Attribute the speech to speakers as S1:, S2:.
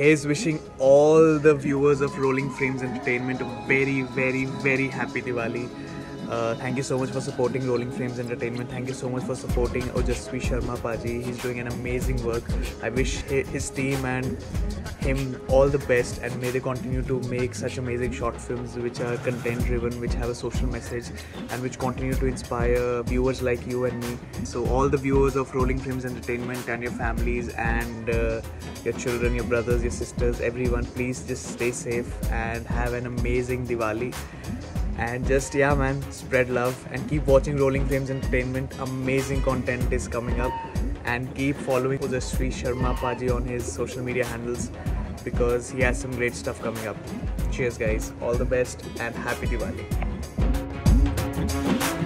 S1: He's wishing all the viewers of Rolling Frames Entertainment a very, very, very happy Diwali. Thank you so much for supporting Rolling Frames Entertainment. Thank you so much for supporting Ojasvi Sharma Paji. He's doing an amazing work. I wish his team and him all the best, and may they continue to make such amazing short films which are content driven, which have a social message, and which continue to inspire viewers like you and me. So all the viewers of Rolling Frames Entertainment and your families and your children, your brothers, your sisters, everyone, please just stay safe and have an amazing Diwali. And just, yeah man, spread love and keep watching Rolling Frames Entertainment. Amazing content is coming up, and keep following Ojasvi Sharma Paji on his social media handles, because he has some great stuff coming up. Cheers guys, all the best and happy Diwali.